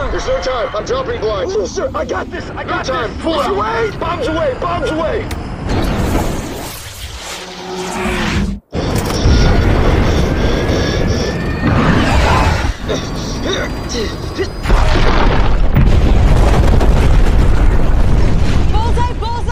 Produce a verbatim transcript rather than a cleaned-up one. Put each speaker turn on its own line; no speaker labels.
There's no time. I'm dropping blinds.
Oh, sir, I got this. I got
no time.
this.
Pull out.
Away.
Bombs away. Bombs away.